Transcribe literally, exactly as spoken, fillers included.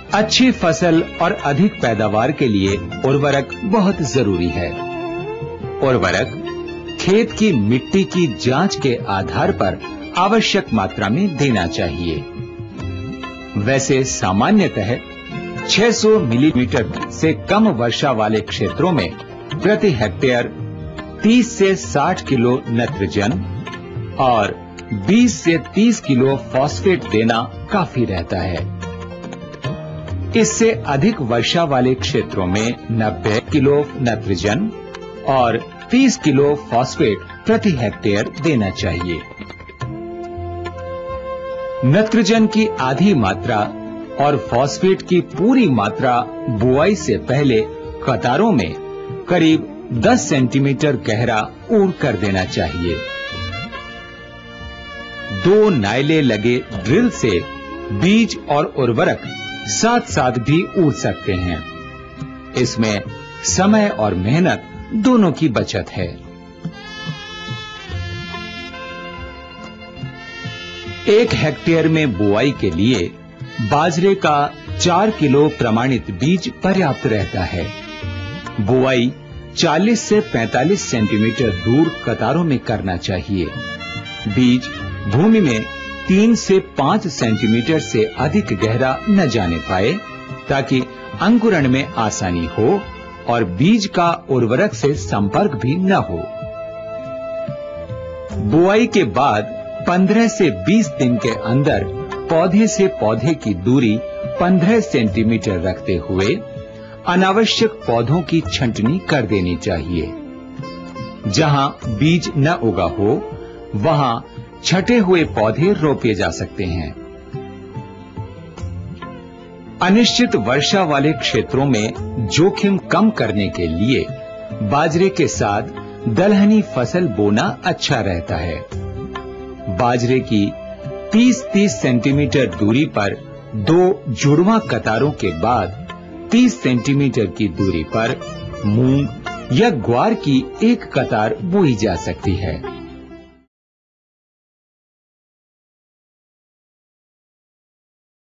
अच्छी फसल और अधिक पैदावार के लिए उर्वरक बहुत जरूरी है। उर्वरक खेत की मिट्टी की जांच के आधार पर आवश्यक मात्रा में देना चाहिए। वैसे सामान्यतः छह सौ मिलीमीटर से कम वर्षा वाले क्षेत्रों में प्रति हेक्टेयर तीस से साठ किलो नाइट्रोजन और बीस से तीस किलो फॉस्फेट देना काफी रहता है। इससे अधिक वर्षा वाले क्षेत्रों में नब्बे किलो नाइट्रोजन और तीस किलो फॉस्फेट प्रति हेक्टेयर देना चाहिए। नाइट्रोजन की आधी मात्रा और फॉस्फेट की पूरी मात्रा बुआई से पहले कतारों में करीब दस सेंटीमीटर गहरा ऊर कर देना चाहिए। दो नायले लगे ड्रिल से बीज और उर्वरक साथ साथ भी ऊर सकते हैं। इसमें समय और मेहनत दोनों की बचत है। एक हेक्टेयर में बुआई के लिए बाजरे का चार किलो प्रमाणित बीज पर्याप्त रहता है। बुआई चालीस से पैंतालीस सेंटीमीटर दूर कतारों में करना चाहिए। बीज भूमि में तीन से पाँच सेंटीमीटर से अधिक गहरा न जाने पाए, ताकि अंकुरण में आसानी हो और बीज का उर्वरक से संपर्क भी न हो। बुआई के बाद पंद्रह से बीस दिन के अंदर पौधे से पौधे की दूरी पंद्रह सेंटीमीटर रखते हुए अनावश्यक पौधों की छंटनी कर देनी चाहिए। जहां बीज न उगा हो वहां छटे हुए पौधे रोपे जा सकते हैं। अनिश्चित वर्षा वाले क्षेत्रों में जोखिम कम करने के लिए बाजरे के साथ दलहनी फसल बोना अच्छा रहता है। बाजरे की तीस तीस सेंटीमीटर दूरी पर दो जुड़वा कतारों के बाद तीस सेंटीमीटर की दूरी पर मूंग या ग्वार की एक कतार बोई जा सकती है।